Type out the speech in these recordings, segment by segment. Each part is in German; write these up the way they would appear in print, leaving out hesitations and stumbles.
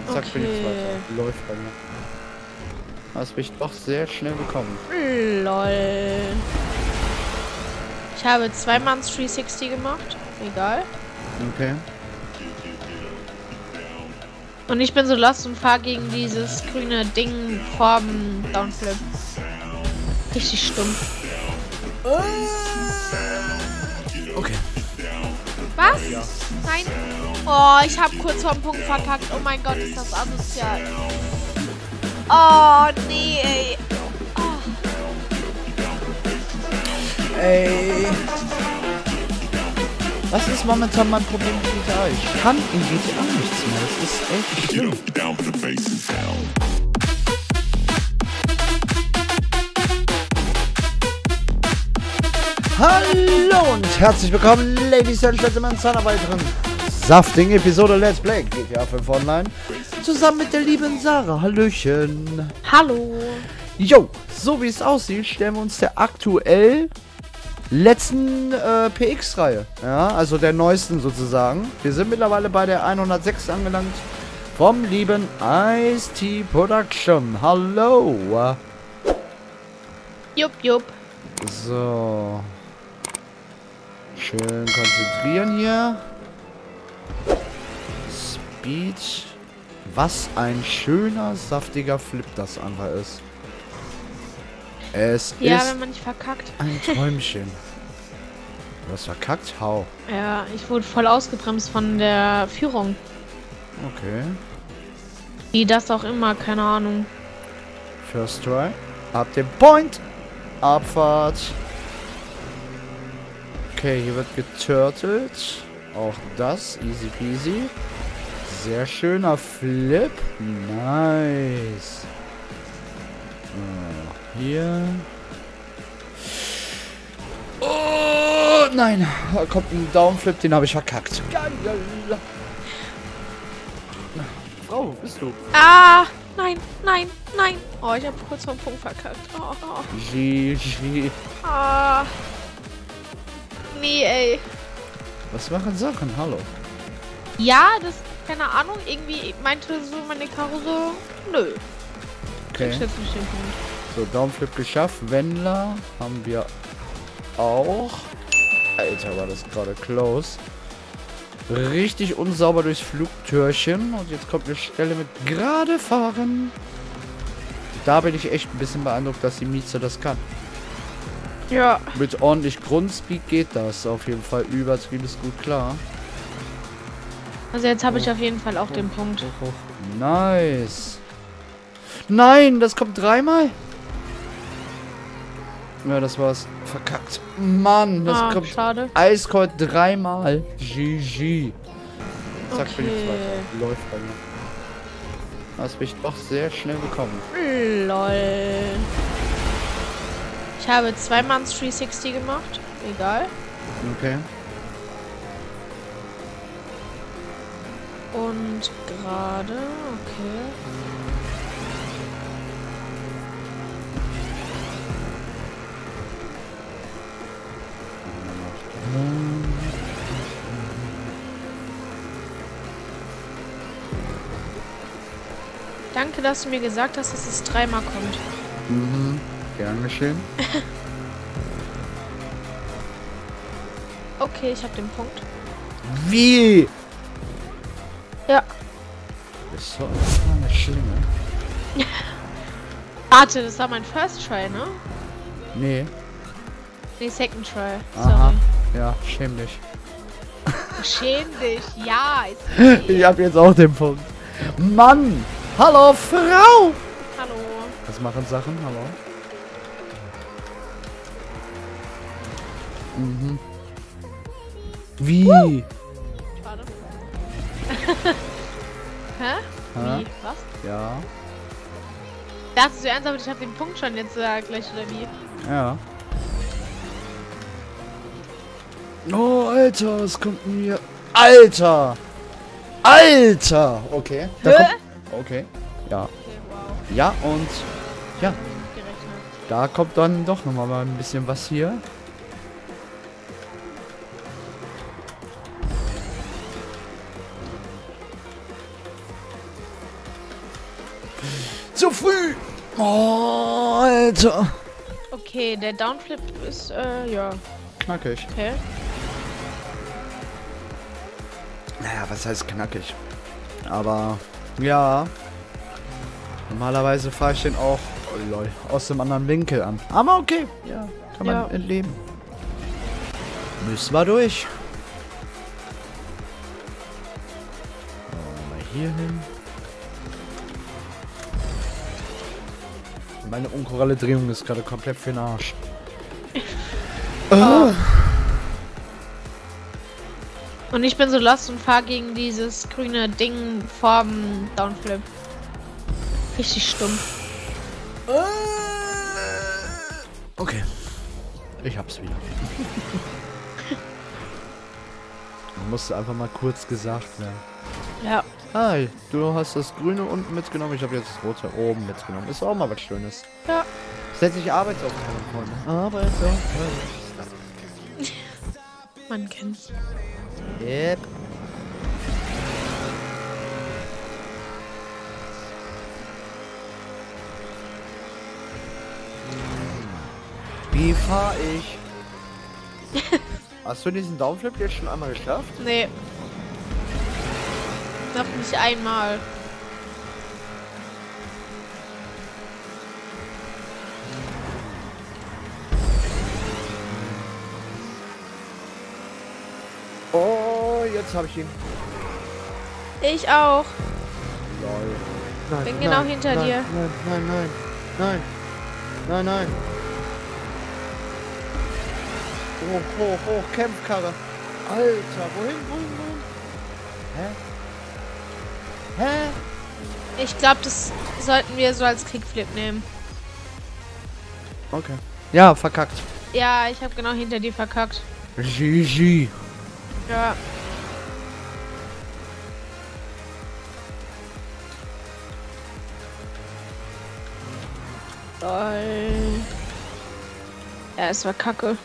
Zack, bin ich weiter. Läuft bei mir. Hast mich doch sehr schnell bekommen. Lol. Ich habe zweimal 360 gemacht. Egal. Okay. Und ich bin so lost und fahr gegen dieses grüne Ding vorm Downflip. Richtig stumpf. Okay. Was? Ja. Nein. Oh, ich habe kurz vorm Punkt verkackt. Oh mein Gott, ist das asozial. Oh, nee, ey. Oh. Ey. Was ist momentan mein Problem mit GTA? Ich kann in GTA nichts mehr. Das ist echt schlimm. Hallo und herzlich willkommen, Ladies and Gentlemen, zu einer weiteren saftigen Episode Let's Play GTA 5 Online. Zusammen mit der lieben Sarah. Hallöchen. Hallo. Jo, so wie es aussieht, stellen wir uns der aktuell letzten PX-Reihe. Ja, also der neuesten sozusagen. Wir sind mittlerweile bei der 106 angelangt. Vom lieben Ice-T Production. Hallo. Jupp, jupp. So. Schön konzentrieren hier. Speed. Was ein schöner, saftiger Flip das einfach ist. Es Ja, ist wenn man nicht verkackt. ein Träumchen. Du hast verkackt? Hau. Ja, ich wurde voll ausgebremst von der Führung. Okay. Wie das auch immer, keine Ahnung. First try. Ab dem Point. Abfahrt. Okay, hier wird geturtelt. Auch das. Easy peasy. Sehr schöner Flip. Nice. Hier. Oh, nein. Da kommt ein Downflip, den habe ich verkackt. Geil. Frau, wo bist du? Ah, nein, nein, nein. Oh, ich habe kurz vom Punkt verkackt. Oh, oh. GG. Ah. Nee, ey. Was machen Sachen? Hallo. Ja, das, keine Ahnung, irgendwie meinte so meine Karo so, nö. Okay. Ich jetzt nicht den Punkt. So, Downflip geschafft. Wendler haben wir auch. Alter, war das gerade close. Richtig unsauber durchs Flugtürchen. Und jetzt kommt eine Stelle mit gerade fahren. Da bin ich echt ein bisschen beeindruckt, dass die Mieze das kann. Ja. Mit ordentlich Grundspeed geht das auf jeden Fall übertrieben gut klar. Also jetzt habe ich auf jeden Fall auch den Punkt. Hoch. Nice. Nein, das kommt dreimal. Ja, das war's. Verkackt. Mann, das kommt Schade. eiskalt dreimal. GG. Zack, Okay. bin ich weiter. Läuft bei mir. Hast mich doch sehr schnell bekommen. Lol. Ich habe zweimal 360 gemacht. Egal. Okay. Und gerade, okay. Danke, dass du mir gesagt hast, dass es dreimal kommt. Mhm. Gern geschehen. Okay, ich habe den Punkt. Wie? Ja. Das ist so eine Schlinge. Warte, das war mein First Try, ne? Nee. Nee, Second Try. Aha. Sorry. Ja, schäm dich. Schäm dich. Ja, ist okay. Ich hab jetzt auch den Punkt. Mann! Hallo, Frau! Hallo. Was machen Sachen? Hallo? Mhm. Wie? Schade. Hä? Wie? Was? Ja. Dachtest du ernsthaft, ich habe den Punkt schon jetzt gleich oder wie? Ja. Oh, Alter, was kommt denn hier? Alter! Alter! Okay. Da Hä? kommt, okay. Ja. Okay, wow. Ja, und ja, Nicht gerechnet. da kommt dann doch nochmal mal ein bisschen was hier. Zu früh! Oh, Alter. Okay, der Downflip ist, ja. Knackig. Okay. Naja, was heißt knackig? Aber, ja. Normalerweise fahre ich den auch, oh lol, aus dem anderen Winkel an. Aber okay, ja, kann man entleben. Müssen wir durch. Mal hier hin. Meine unkorale Drehung ist gerade komplett für den Arsch. Und ich bin so lost und fahre gegen dieses grüne Ding Formen Downflip. Richtig stumm. Okay. Ich hab's wieder. Musste einfach mal kurz gesagt werden. Ja. Hi, du hast das Grüne unten mitgenommen, ich habe jetzt das Rote oben mitgenommen. Ist auch mal was Schönes. Ja. Setz dich Arbeitsaufteilung, Freunde. Arbeitsaufteilung. Man kennt's. Yep. Wie fahr ich? Hast du diesen Downflip jetzt schon einmal geschafft? Nee. Noch nicht einmal. Oh, jetzt habe ich ihn. Ich auch. Lol. Nein, Bin genau hinter dir. Nein, nein, nein, nein. Nein, nein. Hoch, hoch, hoch, Kämpfkarre. Alter, wohin, wohin? Hä? Hä? Ich glaube, das sollten wir so als Kickflip nehmen. Okay. Ja, verkackt. Ja, ich habe genau hinter dir verkackt. GG. Ja. Toll. Ja, es war kacke.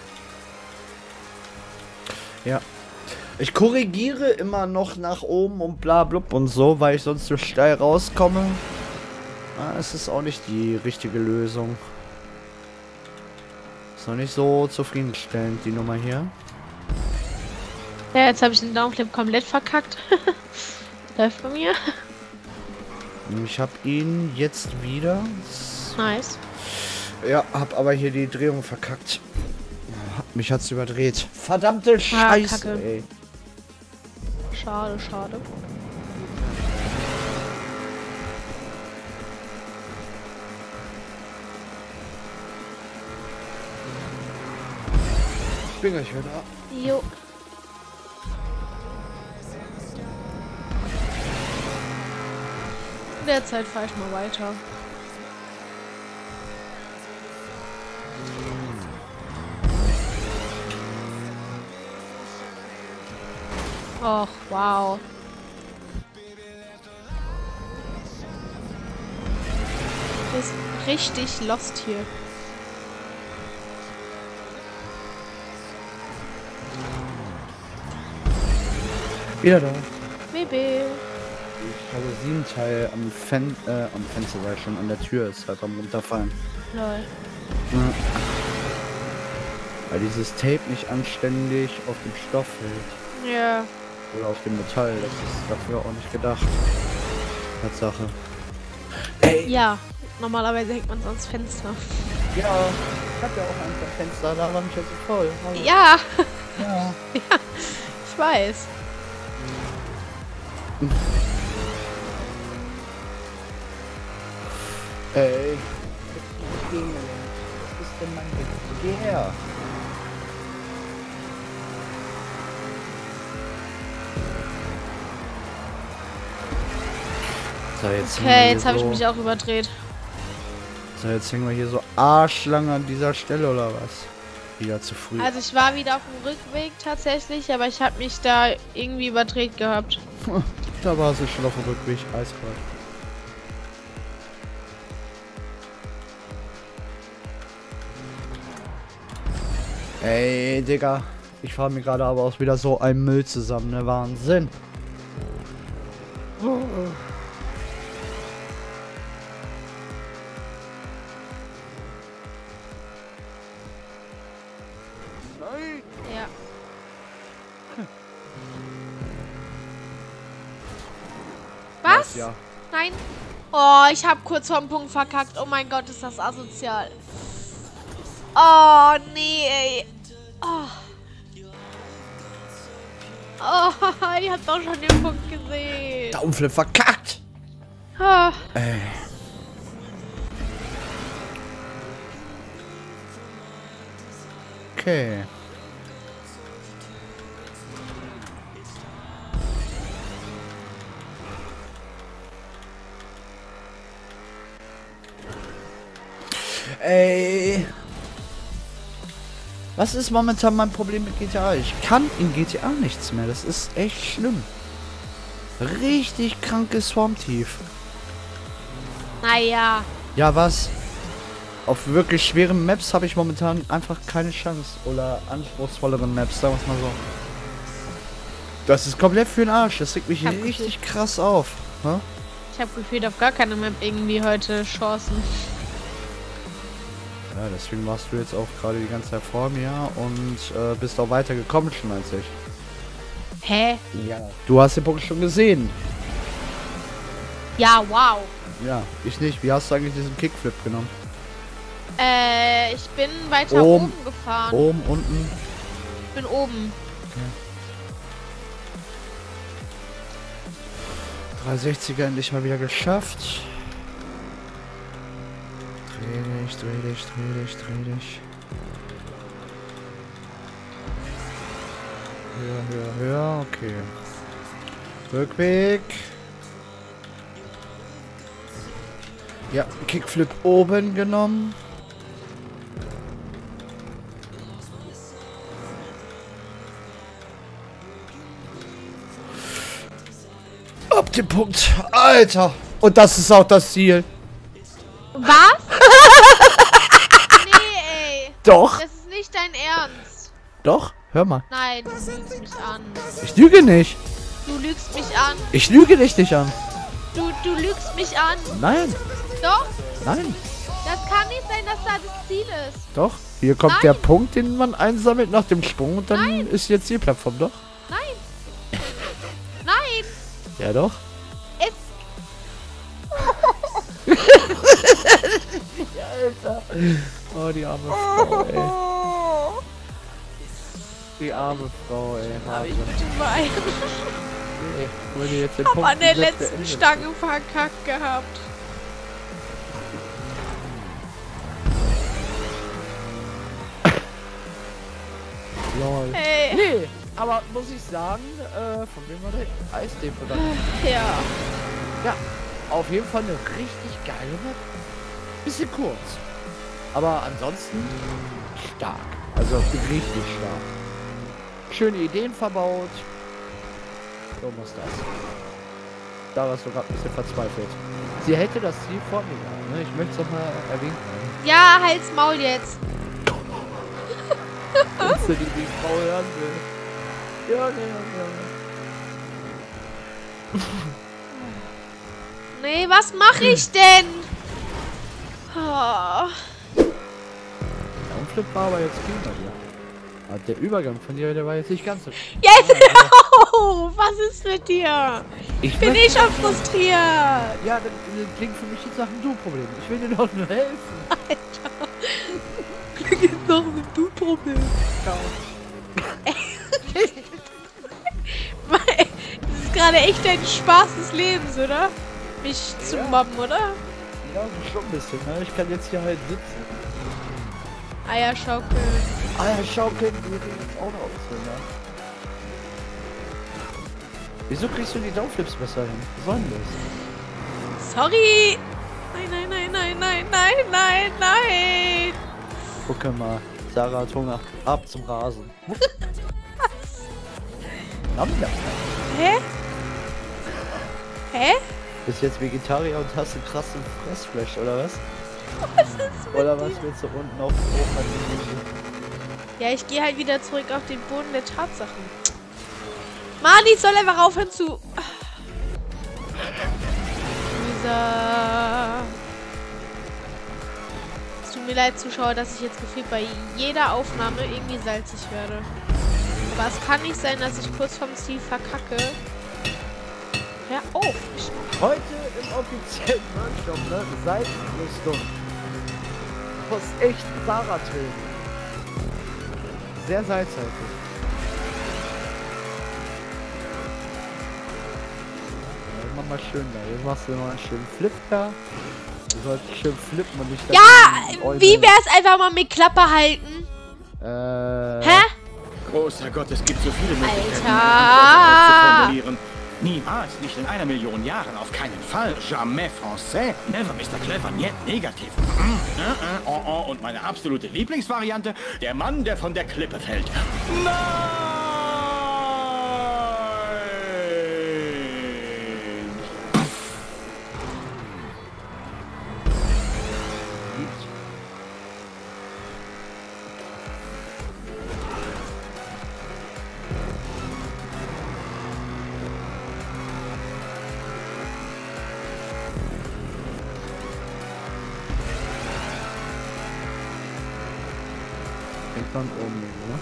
Ja. Ich korrigiere immer noch nach oben und bla blub und so, weil ich sonst so steil rauskomme. Es ist auch nicht die richtige Lösung. Ist noch nicht so zufriedenstellend, die Nummer hier. Ja, jetzt habe ich den Downflip komplett verkackt. Läuft bei mir. Ich habe ihn jetzt wieder. Nice. Ja, hab aber hier die Drehung verkackt. Mich hat's überdreht. Verdammte Scheiße, Kacke. ey. Schade, schade. Ich bin gleich wieder da. Jo. In der Zeit fahre ich mal weiter. Och, wow. Ist richtig lost hier. Wieder da. BB. Ich habe 7 Teil am Fenster, weil schon an der Tür ist, halt am runterfallen. Lol. Ja. Weil dieses Tape nicht anständig auf dem Stoff hält. Ja. Oder auf dem Metall. Das ist dafür auch nicht gedacht. Tatsache. Ey! Ja, normalerweise hängt man sonst Fenster. Ja, ich hab ja auch einfach Fenster, da war mich jetzt so voll. Hallo. Ja. Ja. Ja, ich weiß. Ey. Was ist denn mein Weg? Geh her. So, jetzt Okay, jetzt habe ich mich auch überdreht. So, jetzt hängen wir hier so arschlang an dieser Stelle oder was? Wieder zu früh. Also ich war wieder auf dem Rückweg tatsächlich, aber ich habe mich da irgendwie überdreht gehabt. Da war sie schon auf dem Rückweg, eiskalt. Ey, Digga. Ich fahre mir gerade aber auch wieder so ein Müll zusammen, ne? Wahnsinn. ja. Nein. Oh, ich habe kurz vorm Punkt verkackt. Oh mein Gott, ist das asozial. Oh, nee, ey. Oh. Oh, ihr habt doch schon den Punkt gesehen. Downflip verkackt. Oh. Ey. Okay. Ey. Was ist momentan mein Problem mit GTA? Ich kann in GTA nichts mehr. Das ist echt schlimm. Richtig krankes Swarm-Tief. Naja. Ja, was? Auf wirklich schweren Maps habe ich momentan einfach keine Chance. Oder anspruchsvolleren Maps, sagen wir es mal so. Das ist komplett für den Arsch. Das regt mich richtig krass auf. Hm? Ich habe gefühlt auf gar keine Map irgendwie heute Chancen. Ja, deswegen warst du jetzt auch gerade die ganze Zeit vor mir und bist auch weitergekommen schon als ich. Hä? Ja. Du hast den Punkt schon gesehen. Ja, wow. Ja, ich nicht. Wie hast du eigentlich diesen Kickflip genommen? Ich bin weiter oben gefahren. Oben, unten? Ich bin oben. Okay. 360er endlich mal wieder geschafft. Dreh dich, dreh dich, dreh dich, dreh dich. Höher, höher, höher, okay. Rückweg. Ja, Kickflip oben genommen. Ab den Punkt. Alter. Und das ist auch das Ziel. Was? Nee, ey. Doch. Das ist nicht dein Ernst. Doch. Hör mal. Nein, du lügst mich an. Ich lüge nicht. Du lügst mich an. Ich lüge dich nicht an. Du lügst mich an. Nein. Doch. Nein. Das kann nicht sein, dass da das Ziel ist. Doch. Hier kommt der Punkt, den man einsammelt nach dem Sprung und dann ist jetzt die Plattform. Doch. Nein. Nein. Ja, doch. Alter. Oh, die arme Frau, ey. Die arme Frau, ey. Aber ich bitte mal ein. Ich wurde jetzt den Hab Punkt an der komplett letzten beendet. Stange verkackt gehabt. Lol. Hey. Nee, aber muss ich sagen, von wem war der Eisdämpfer dann? Ja. Ja, auf jeden Fall eine richtig geile Map. Bisschen kurz. Aber ansonsten stark. Also richtig stark. Schöne Ideen verbaut. So muss das. Da warst du gerade ein bisschen verzweifelt. Sie hätte das Ziel vor mir gehabt, ne? Ich möchte es nochmal erwähnen. Ja, halt's Maul jetzt. Wenn du die Frau hören will. Ja, ja. Nee, was mache ich denn? Oh. Downflip war aber jetzt viel bei dir. Aber der Übergang von dir, der war jetzt nicht ganz so. Jetzt auf! Was ist mit dir? Ich bin eh schon frustriert. Ja, dann klingt für mich jetzt nach einem Du-Problem. Ich will dir doch nur helfen. Alter. Klingt jetzt nach einem Du-Problem. Das ist gerade echt ein Spaß des Lebens, oder? Mich zu mobben, oder? Ja, schon ein bisschen, ne? Ich kann jetzt hier halt sitzen. Eierschaukeln. Eierschaukeln würde jetzt auch noch aussehen, ne? Wieso kriegst du die Downflips besser hin? Was soll denn das? Sorry! Nein, nein, nein, nein, nein, nein, nein, nein! Guck mal, Sarah hat Hunger. Ab zum Rasen. Hä? Hä? Bist jetzt Vegetarier und hast einen krassen Fressflash, oder was? Was ist mit Oder was dir? willst du unten auf dem Ofen? Ja, ich gehe halt wieder zurück auf den Boden der Tatsachen. Mann, ich soll einfach aufhören zu... Lisa. Es tut mir leid, Zuschauer, dass ich jetzt gefühlt bei jeder Aufnahme irgendwie salzig werde. Aber es kann nicht sein, dass ich kurz vorm Ziel verkacke. Hör auf, ich Heute im offiziellen Workshop, ne? Seitenrüstung. Kostet echt Sarah-Töne. Sehr salzhaltig. Ja, immer mal schön da. Jetzt machst du immer einen schönen Flip da. Du sollst schön flippen und nicht... Ja, wie wär's einfach mal mit Klappe halten? Hä? Großer Gott, es gibt so viele Möglichkeiten, Alter! zu formulieren. Niemals, nicht in 1 Million Jahren, auf keinen Fall. Jamais français, never Mr. Clever, niet negativ. Und meine absolute Lieblingsvariante, der Mann, der von der Klippe fällt. Nein! Von oben, ne?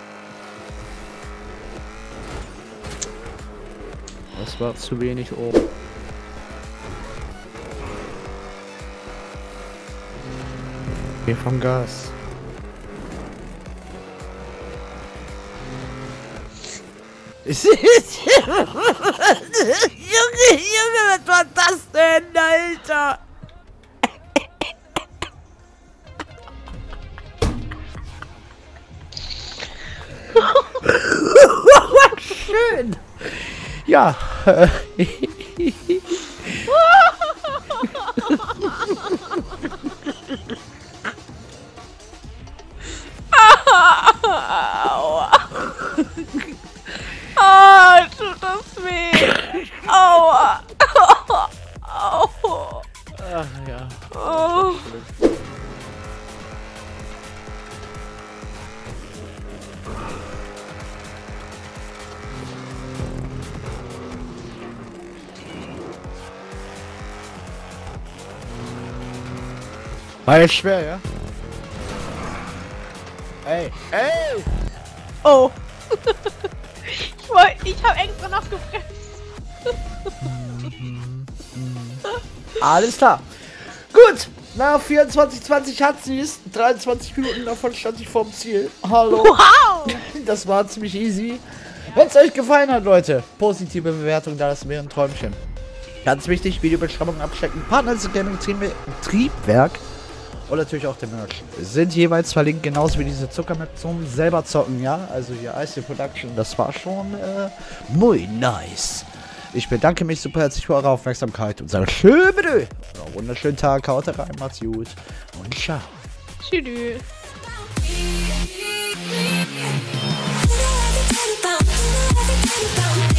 Das war zu wenig oben. Geh vom Gas. Junge, was war das denn, Alter? Schön. Ja. Aua. Oh, tut das weh. Aua. Aua. Ach ja. Oh. War jetzt schwer, ja? Ey, ey! Oh. Ich hab extra noch gebremst. Alles klar. Gut. Nach 24:20 hat sie es. 23 Minuten davon stand ich vorm Ziel. Hallo. Wow. Das war ziemlich easy. Wenn es euch gefallen hat, Leute, positive Bewertung, da das wäre ein Träumchen. Ganz wichtig, Videobeschreibung abchecken. Partner des Gaming Triebwerk. Und natürlich auch der Merch. Sind jeweils verlinkt, genauso wie diese Zuckermap zum selber zocken, ja? Also hier IC Production, das war schon muy nice. Ich bedanke mich super herzlich für eure Aufmerksamkeit und sage schön bitte. Wunderschönen Tag, haut rein, macht's gut und ciao. Tschüss. Bum,